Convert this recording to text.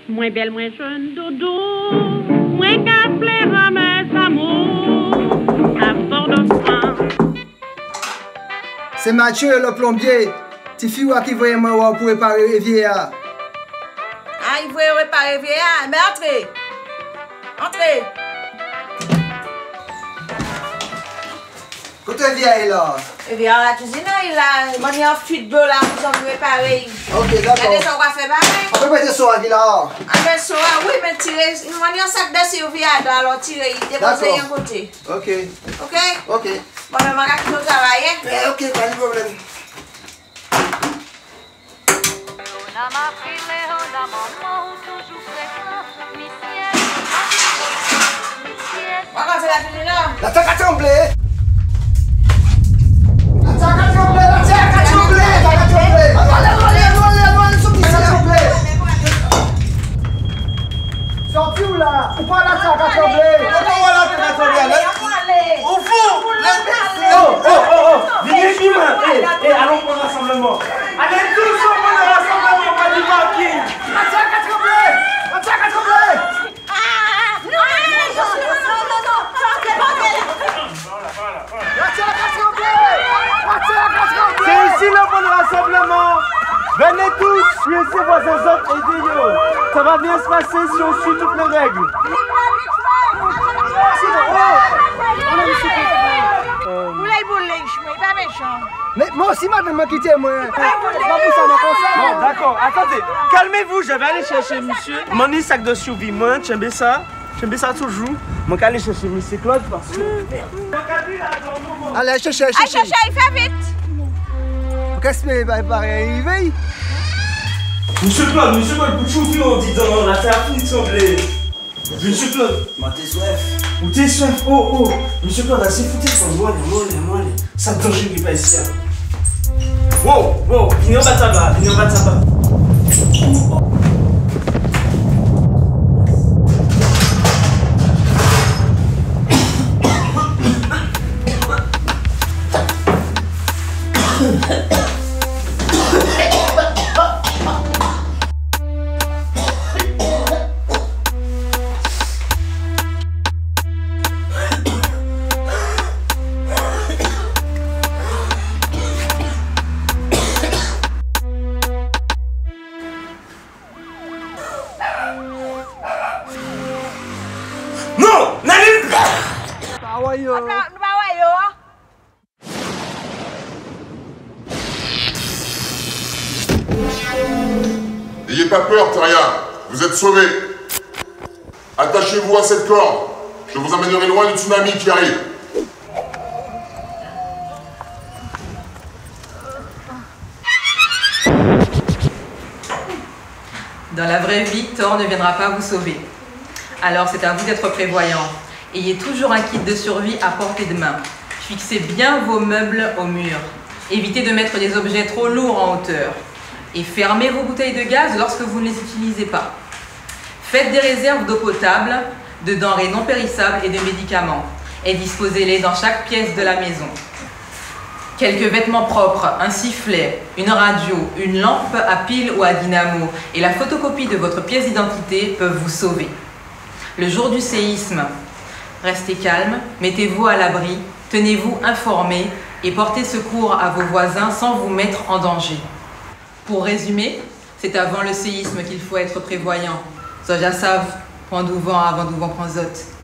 Moins belle, moins jeune, dodo, moins qu'à plaire à mes amours, à Fort-de-France. C'est Mathieu, le plombier. Ti fille qui voyait moi pour réparer les vieillards. Ah, il voulait réparer les vieillards. Mais entrez. Entrez. Côté vieille là. Eh bien, la cuisine, il a mis en fuite de là, vous en réparer. Ok, d'accord. Regardez ça, on va faire pareil. On peut mettre ça là. Ah, ben, ça, oui, mais tirer. Il m'a mis un sac de Sylvia, alors tirer, il dépose un côté. Ok. Ok? Ok. Bon, mais on va travailler. Ok, pas de problème. On va faire la cuisine là. La terre a tremblé. La terre a tremblé, la terre a tremblé, la terre a tremblé. Allez, sortez, ça a tremblé. Sortez où là? Ou pas la terre a tremblé? Comment la terre a tremblé? Au fond! Oh! Venez vite! Allons pour le rassemblement! Allez tous au rassemblement, pas du parking! La terre a tremblé! La terre a tremblé! La terre a tremblé! La terre a tremblé! C'est ici le bon rassemblement! Venez tous, suivez vos autres et aidez-vous! Ça va bien se passer si on suit toutes les règles! Mais moi aussi, madame m'a quitté, moi. Pas pour ça, ma conseil. Bon, d'accord, attendez, calmez-vous, je vais aller chercher monsieur. Mon sac de survie, moi, j'aime ça toujours. Je vais aller chercher monsieur Claude parce que. Allez, cherchez. Allez, cherchez, il fait vite. Qu'est-ce que c'est arrivé? Monsieur Claude, pour chauffer, on dit dans la terre fini de trembler. Monsieur Claude, T'es soif. ou t'es soif? Oh, monsieur Claude, assez foutu, moi, ça me dangereux qui pas ici. Wow, venez en bas de tabac, Non, n'allez pas. Ah ouais, yo. N'ayez pas peur, Taria. Vous êtes sauvés. Attachez-vous à cette corde. Je vous emmènerai loin du tsunami qui arrive. Dans la vraie vie, Thor ne viendra pas vous sauver. Alors c'est à vous d'être prévoyant. Ayez toujours un kit de survie à portée de main. Fixez bien vos meubles au mur. Évitez de mettre des objets trop lourds en hauteur. Et fermez vos bouteilles de gaz lorsque vous ne les utilisez pas. Faites des réserves d'eau potable, de denrées non périssables et de médicaments. Et disposez-les dans chaque pièce de la maison. Quelques vêtements propres, un sifflet, une radio, une lampe à pile ou à dynamo et la photocopie de votre pièce d'identité peuvent vous sauver. Le jour du séisme, restez calme, mettez-vous à l'abri, tenez-vous informés et portez secours à vos voisins sans vous mettre en danger. Pour résumer, c'est avant le séisme qu'il faut être prévoyant. Soja savent, prends du vent avant du vent prend zot.